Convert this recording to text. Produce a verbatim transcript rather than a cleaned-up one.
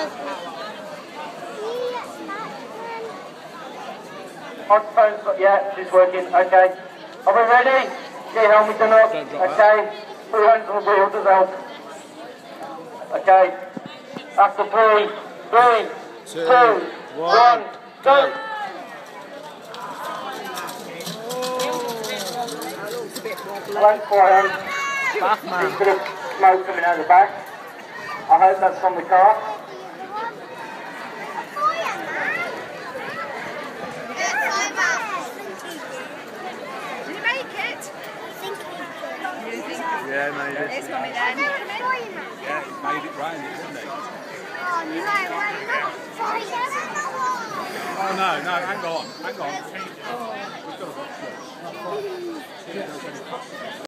Microphone's, yeah, she's working, okay. Are we ready? Get your helmet done up, okay. Put your hands on the wheel, does help. Okay. After three, three, two, two one, one, go. Blank forehand. Bathman. There's a bit of smoke coming out the back. I hope that's from the car. Did you make it? Yeah, made it. It's coming then. Yeah, he's made it round it, didn't he? Oh no, why not? Oh no, no, hang on, hang on. We've got to watch this.